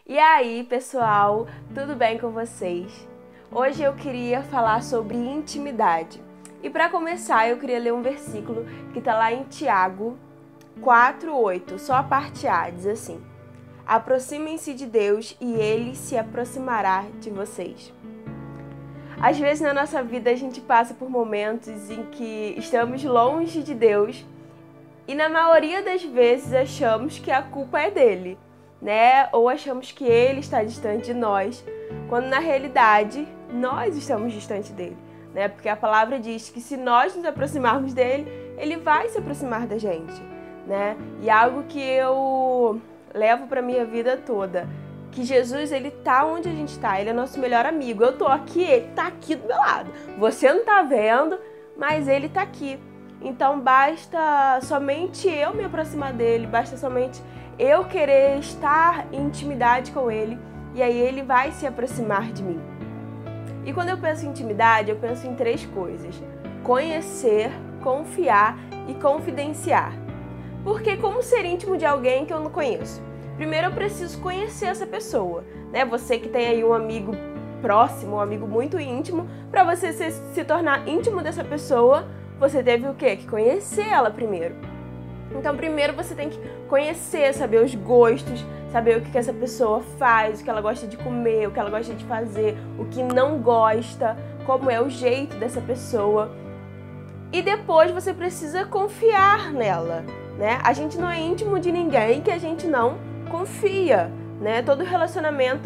E aí, pessoal, tudo bem com vocês? Hoje eu queria falar sobre intimidade. E para começar, eu queria ler um versículo que está lá em Tiago 4:8, só a parte A, diz assim: aproximem-se de Deus e Ele se aproximará de vocês. Às vezes na nossa vida a gente passa por momentos em que estamos longe de Deus e na maioria das vezes achamos que a culpa é dele, né? Ou achamos que ele está distante de nós, quando na realidade nós estamos distante dele, né? Porque a palavra diz que se nós nos aproximarmos dele, ele vai se aproximar da gente, né? E algo que eu levo para minha vida toda, que Jesus, ele tá onde a gente tá, ele é nosso melhor amigo. Eu tô aqui, ele tá aqui do meu lado. Você não tá vendo, mas ele tá aqui. Então basta somente eu me aproximar dele, basta somente eu querer estar em intimidade com ele, e aí ele vai se aproximar de mim. E quando eu penso em intimidade, eu penso em 3 coisas: conhecer, confiar e confidenciar. Porque como ser íntimo de alguém que eu não conheço? Primeiro eu preciso conhecer essa pessoa, né? Você que tem aí um amigo próximo, um amigo muito íntimo, para você se tornar íntimo dessa pessoa, você teve o quê? Que conhecer ela primeiro. Então primeiro você tem que conhecer, saber os gostos, saber o que essa pessoa faz, o que ela gosta de comer, o que ela gosta de fazer, o que não gosta, como é o jeito dessa pessoa. E depois você precisa confiar nela, né? A gente não é íntimo de ninguém que a gente não confia, né? Todo relacionamento,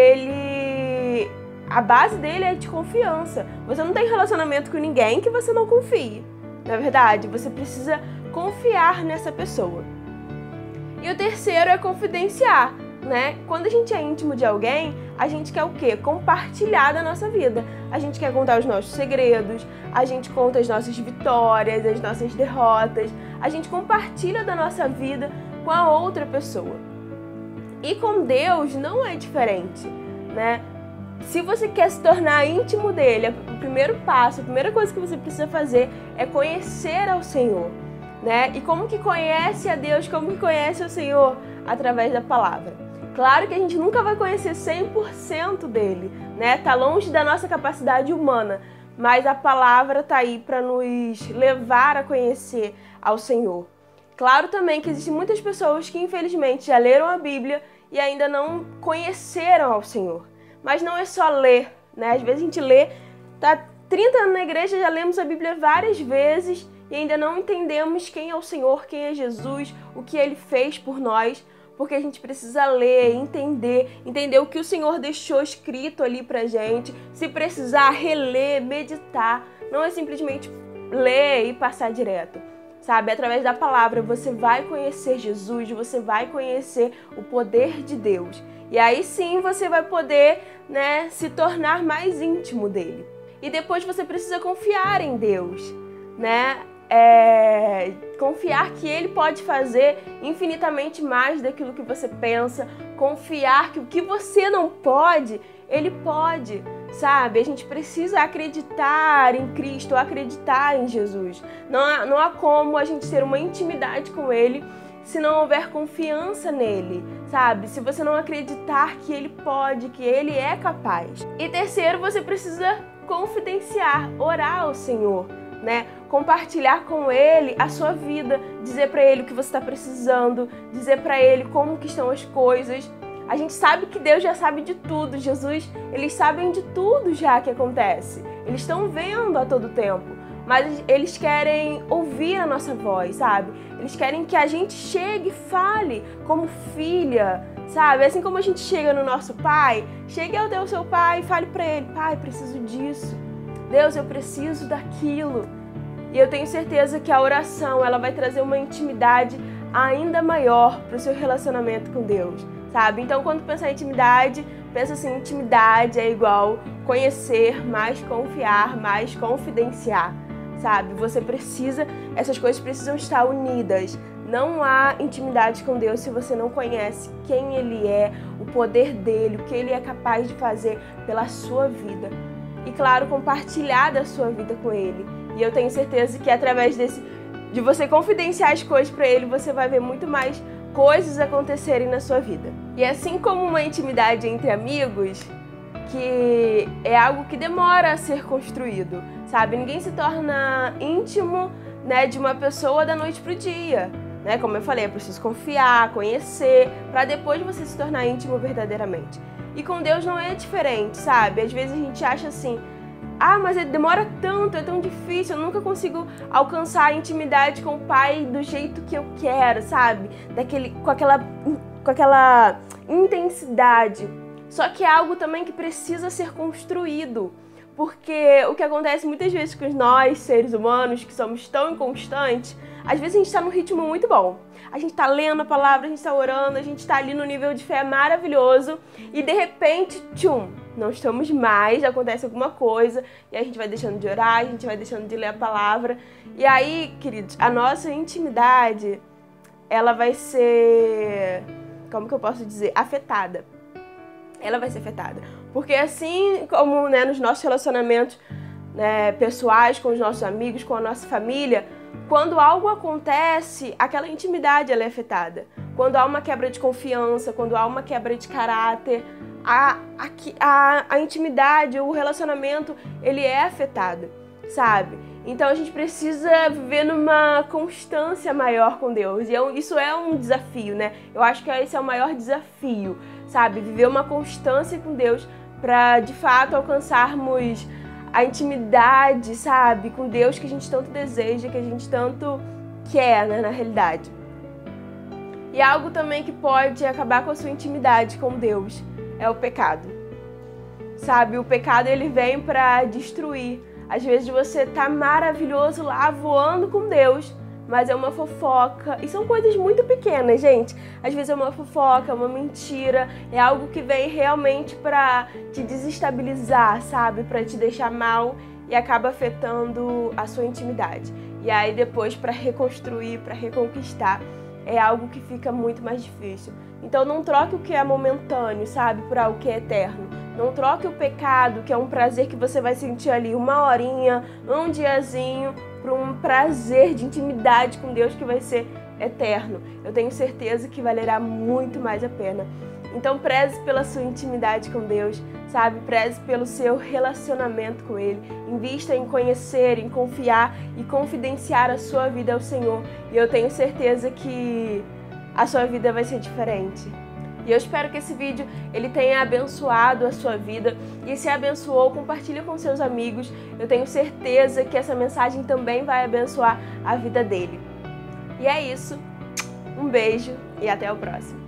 a base dele é de confiança. Você não tem relacionamento com ninguém que você não confie. Na verdade, você precisa confiar nessa pessoa. E o terceiro é confidenciar, né? Quando a gente é íntimo de alguém, a gente quer o quê? Compartilhar da nossa vida. A gente quer contar os nossos segredos, a gente conta as nossas vitórias, as nossas derrotas. A gente compartilha da nossa vida com a outra pessoa. E com Deus não é diferente, né? Se você quer se tornar íntimo dele, o primeiro passo, a primeira coisa que você precisa fazer é conhecer ao Senhor, né? E como que conhece a Deus, como que conhece o Senhor? Através da palavra. Claro que a gente nunca vai conhecer 100% dele, né? Tá longe da nossa capacidade humana, mas a palavra tá aí para nos levar a conhecer ao Senhor. Claro também que existem muitas pessoas que infelizmente já leram a Bíblia e ainda não conheceram ao Senhor. Mas não é só ler, né? Às vezes a gente lê, tá 30 anos na igreja, já lemos a Bíblia várias vezes e ainda não entendemos quem é o Senhor, quem é Jesus, o que Ele fez por nós, porque a gente precisa ler, entender o que o Senhor deixou escrito ali pra gente, se precisar reler, meditar. Não é simplesmente ler e passar direto. Sabe, através da palavra você vai conhecer Jesus, você vai conhecer o poder de Deus. E aí sim você vai poder, né, se tornar mais íntimo dele. E depois você precisa confiar em Deus, né? Confiar que Ele pode fazer infinitamente mais daquilo que você pensa. Confiar que o que você não pode, Ele pode. Sabe, a gente precisa acreditar em Cristo, acreditar em Jesus. Não há como a gente ter uma intimidade com Ele se não houver confiança nele, sabe? Se você não acreditar que Ele pode, que Ele é capaz. E terceiro, você precisa confidenciar, orar ao Senhor, né? Compartilhar com Ele a sua vida, dizer para Ele o que você está precisando, dizer para Ele como que estão as coisas. A gente sabe que Deus já sabe de tudo, Jesus, eles sabem de tudo já que acontece. Eles estão vendo a todo tempo, mas eles querem ouvir a nossa voz, sabe? Eles querem que a gente chegue e fale como filha, sabe? Assim como a gente chega no nosso pai, chegue ao seu pai e fale para ele: pai, preciso disso. Deus, eu preciso daquilo. E eu tenho certeza que a oração, ela vai trazer uma intimidade ainda maior para o seu relacionamento com Deus. Sabe? Então, quando pensar em intimidade, pensa assim: intimidade é igual conhecer, mais confiar, mais confidenciar, sabe? Essas coisas precisam estar unidas. Não há intimidade com Deus se você não conhece quem Ele é, o poder dEle, o que Ele é capaz de fazer pela sua vida. E claro, compartilhar da sua vida com Ele. E eu tenho certeza que através de você confidenciar as coisas para Ele, você vai ver muito mais coisas acontecerem na sua vida. E assim como uma intimidade entre amigos, que é algo que demora a ser construído, sabe? Ninguém se torna íntimo, né, de uma pessoa da noite pro dia, né? Como eu falei, é preciso confiar, conhecer, para depois você se tornar íntimo verdadeiramente. E com Deus não é diferente, sabe? Às vezes a gente acha assim, mas ele demora tanto, é tão difícil, eu nunca consigo alcançar a intimidade com o Pai do jeito que eu quero, sabe? Com aquela intensidade. Só que é algo também que precisa ser construído, porque o que acontece muitas vezes com nós, seres humanos, que somos tão inconstantes, às vezes a gente está num ritmo muito bom. A gente está lendo a palavra, a gente está orando, a gente está ali no nível de fé maravilhoso e de repente, tchum, não estamos mais, acontece alguma coisa e a gente vai deixando de orar, a gente vai deixando de ler a palavra. E aí, queridos, a nossa intimidade, ela vai ser, como que eu posso dizer, afetada. Ela vai ser afetada. Porque assim como, né, nos nossos relacionamentos, né, pessoais, com os nossos amigos, com a nossa família, quando algo acontece, aquela intimidade ela é afetada. Quando há uma quebra de confiança, quando há uma quebra de caráter, a intimidade, o relacionamento, ele é afetado, sabe? Então a gente precisa viver numa constância maior com Deus. E isso é um desafio, né? Eu acho que esse é o maior desafio, sabe? Viver uma constância com Deus para, de fato, alcançarmos a intimidade, sabe? Com Deus que a gente tanto deseja, que a gente tanto quer, né? Na realidade. E algo também que pode acabar com a sua intimidade com Deus é o pecado. Sabe? O pecado, ele vem para destruir. Às vezes você tá maravilhoso lá, voando com Deus, mas é uma fofoca. E são coisas muito pequenas, gente. Às vezes é uma fofoca, é uma mentira. É algo que vem realmente pra te desestabilizar, sabe? Pra te deixar mal e acaba afetando a sua intimidade. E aí depois pra reconstruir, pra reconquistar, é algo que fica muito mais difícil. Então não troque o que é momentâneo, sabe? Por algo que é eterno. Não troque o pecado, que é um prazer que você vai sentir ali uma horinha, um diazinho, por um prazer de intimidade com Deus que vai ser eterno. Eu tenho certeza que valerá muito mais a pena. Então preze pela sua intimidade com Deus, sabe? Preze pelo seu relacionamento com Ele. Invista em conhecer, em confiar e confidenciar a sua vida ao Senhor. E eu tenho certeza que a sua vida vai ser diferente. E eu espero que esse vídeo ele tenha abençoado a sua vida. E se abençoou, compartilha com seus amigos. Eu tenho certeza que essa mensagem também vai abençoar a vida dele. E é isso. Um beijo e até o próximo.